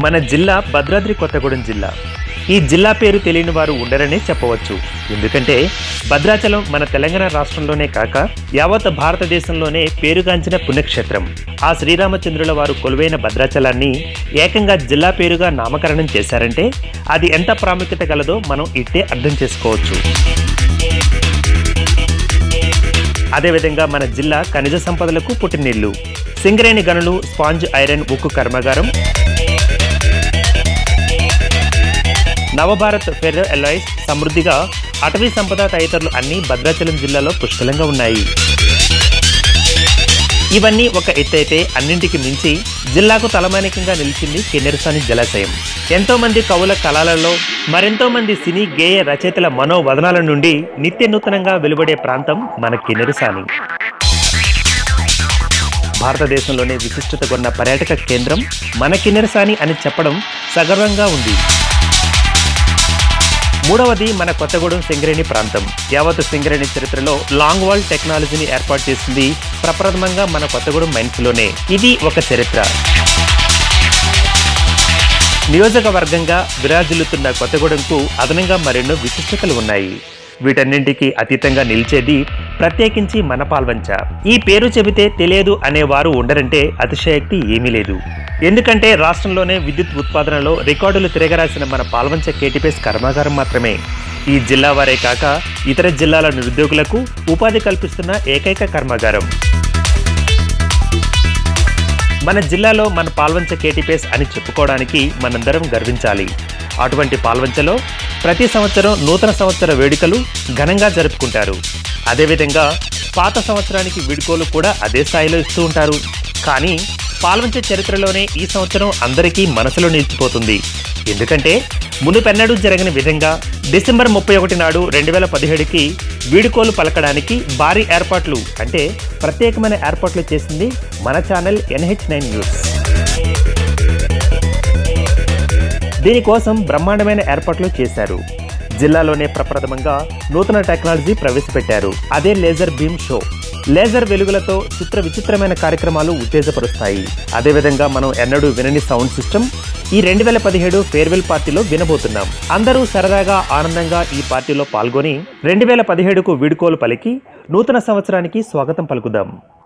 మన జిల్లా భద్రాద్రి కొత్తగూడెం జిల్లా. ఈ జిల్లా పేరు తెలియని వారు ఉండరనే చెప్పవచ్చు. ఎందుకంటే భద్రాచలం మన తెలంగాణ రాష్ట్రంలోనే కాక యావత్ భారతదేశంలోనే పేరుగాంచిన పుణ్యక్షేత్రం. ఆ శ్రీరామచంద్రుల వారు కొలువైన భద్రాచలాన్ని ఏకంగా జిల్లా పేరుగా నామకరణం చేశారంటే అది ఎంత ప్రాముఖ్యత గలదో మనం ఇట్టే అర్థం చేసుకోవచ్చు. అదేవిధంగా మన జిల్లా ఖనిజ సంపదలకు పుట్టినిల్లు. సింగరేణి గనులు, స్పాంజ్ ఐరన్ ఉక్కు కర్మాగారం, నవభారత్ ఫెర్రో ఎలాయ్స్, సమృద్ధిగా అటవీ సంపద తదితరులు అన్నీ భద్రాచలం జిల్లాలో పుష్కలంగా ఉన్నాయి. ఇవన్నీ ఒక ఎత్తైతే అన్నింటికి మించి జిల్లాకు తలమానికంగా నిలిచింది కిన్నెరసాని జలాశయం. ఎంతో మంది కవుల కళలలో, మరెంతో మంది సినీ గేయ రచయితల మనోవదనాల నుండి నిత్య నూతనంగా వెలువడే ప్రాంతం మన కిన్నెరసాని. భారతదేశంలోనే విశిష్టత కొన్న పర్యాటక కేంద్రం మన కిన్నెరసాని అని చెప్పడం సగర్వంగా ఉంది. మూడవది మన కొత్తగూడెం సింగరేణి ప్రాంతం. యావత్ సింగరేణి చరిత్రలో లాంగ్ వాల్ టెక్నాలజీని ఏర్పాటు చేసింది ప్రప్రథమంగా మన కొత్తగూడెం మైన్స్లోనే. ఇది ఒక చరిత్ర. నియోజకవర్గంగా విరాజిల్లుతున్న కొత్తగూడెంకు అదనంగా మరెన్నో విశిష్టతలు ఉన్నాయి. వీటన్నింటికి అతీతంగా నిలిచేది ప్రత్యేకించి మన పాల్వంచ. ఈ పేరు చెబితే తెలియదు అనేవారు ఉండరంటే అతిశయోక్తి ఏమీ లేదు. ఎందుకంటే రాష్ట్రంలోనే విద్యుత్ ఉత్పాదనలో రికార్డులు తిరగరాసిన మన పాల్వంచ కేటీపీఎస్ కర్మాగారం మాత్రమే ఈ జిల్లా వారే కాక ఇతర జిల్లాల నిరుద్యోగులకు ఉపాధి కల్పిస్తున్న ఏకైక కర్మాగారం. మన జిల్లాలో మన పాల్వంచ కేటీపీఎస్ అని చెప్పుకోవడానికి మనందరం గర్వించాలి. అటువంటి పాల్వంచలో ప్రతి సంవత్సరం నూతన సంవత్సర వేడుకలు ఘనంగా జరుపుకుంటారు. అదేవిధంగా పాత సంవత్సరానికి వీడ్కోలు కూడా అదే స్థాయిలో ఇస్తూ ఉంటారు. కానీ పాల్వంచ చరిత్రలోనే ఈ సంవత్సరం అందరికీ మనసులో నిలిచిపోతుంది. ఎందుకంటే మునుపెన్నడూ జరగని విధంగా డిసెంబర్ 31 నాడు 2017కి వీడుకోలు పలకడానికి భారీ ఏర్పాట్లు అంటే ప్రత్యేకమైన ఏర్పాట్లు చేసింది మన ఛానల్ NH9 న్యూస్. దీనికోసం బ్రహ్మాండమైన ఏర్పాట్లు చేశారు. జిల్లాలోనే ప్రప్రథమంగా నూతన టెక్నాలజీ ప్రవేశపెట్టారు. అదే లేజర్ బీమ్ షో. లేజర్ వెలుగులతో చిత్ర విచిత్రమైన కార్యక్రమాలు ఉత్తేజపరుస్తాయి. అదేవిధంగా మనం ఎన్నడూ వినని సౌండ్ సిస్టమ్ ఈ 2017 ఫేర్వెల్ పార్టీలో వినబోతున్నాం. అందరూ సరదాగా ఆనందంగా ఈ పార్టీలో పాల్గొని 2017కు వీడ్కోలు పలికి నూతన సంవత్సరానికి స్వాగతం పలుకుదాం.